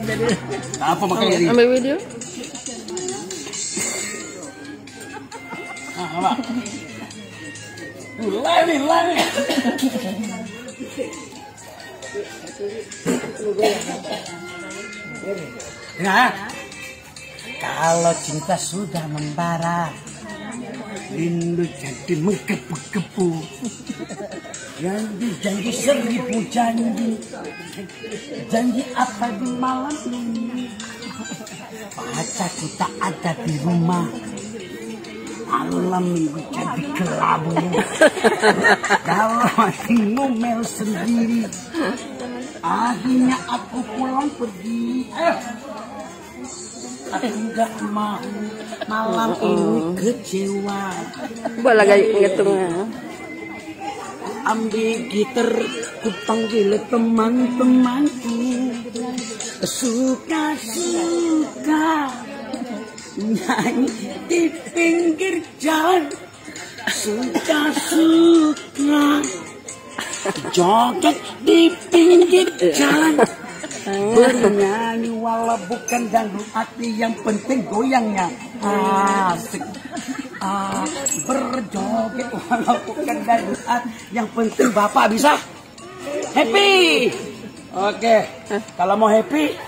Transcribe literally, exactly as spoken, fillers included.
Apa makanya ini? Ambil video. Ah, apa? Lari, lari. Nah, kalau cinta sudah membara, rindu jadi menggebu-gebu. Janji, janji seribu janji. Janji apa di malam ini? Pacar kita ada di rumah. Malam minggu jadi kelabu. Kalau masih ngomel sendiri, akhirnya aku pulang pergi. Eh, aku nggak mau malam ini kecewa. Boleh gak ngitungnya? Ambil gitar, ku panggil teman-temanku. Suka-suka nyanyi di pinggir jalan. Suka-suka joget di pinggir jalan. Bernyanyi walau bukan dangdut hati, yang penting goyangnya asik. Ah, berjoget walau bukan dangdut hati, yang penting bapak bisa happy. Oke, kalau mau happy